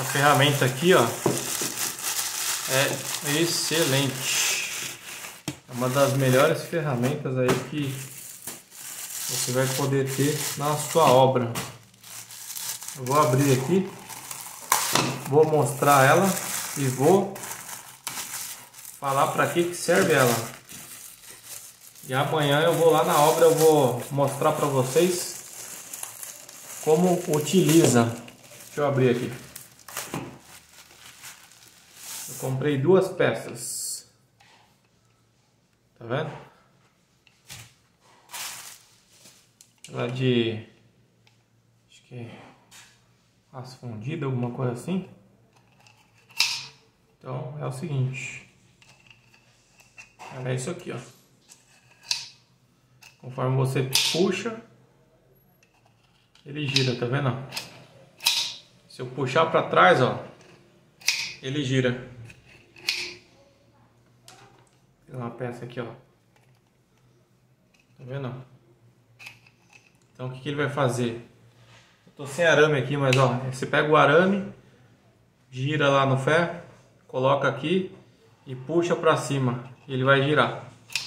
Essa ferramenta aqui, ó, é excelente. É uma das melhores ferramentas aí que você vai poder ter na sua obra. Eu vou abrir aqui, vou mostrar ela e vou falar para que serve ela. E amanhã eu vou lá na obra, eu vou mostrar para vocês como utiliza. Deixa eu abrir aqui. Eu comprei duas peças. Tá vendo? Ela é de, acho que é aço fundido, alguma coisa assim. Então é o seguinte. Ela é isso aqui, ó. Conforme você puxa, ele gira, tá vendo? Se eu puxar para trás, ó, ele gira. Tem uma peça aqui, ó. Tá vendo? Então o que ele vai fazer? Eu tô sem arame aqui, mas ó, você pega o arame, gira lá no ferro, coloca aqui e puxa para cima, e ele vai girar.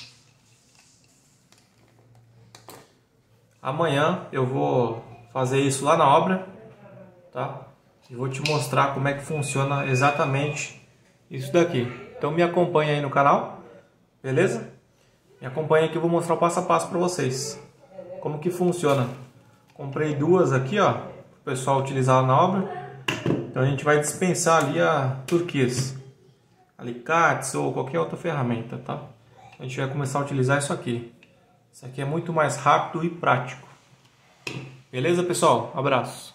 Amanhã eu vou fazer isso lá na obra, tá? E vou te mostrar como é que funciona exatamente isso daqui. Então me acompanha aí no canal, beleza? Me acompanha que eu vou mostrar o passo a passo para vocês. Como que funciona. Comprei duas aqui, ó, para o pessoal utilizar lá na obra. Então a gente vai dispensar ali a turquês, alicates ou qualquer outra ferramenta, tá? A gente vai começar a utilizar isso aqui. Isso aqui é muito mais rápido e prático. Beleza, pessoal? Abraço.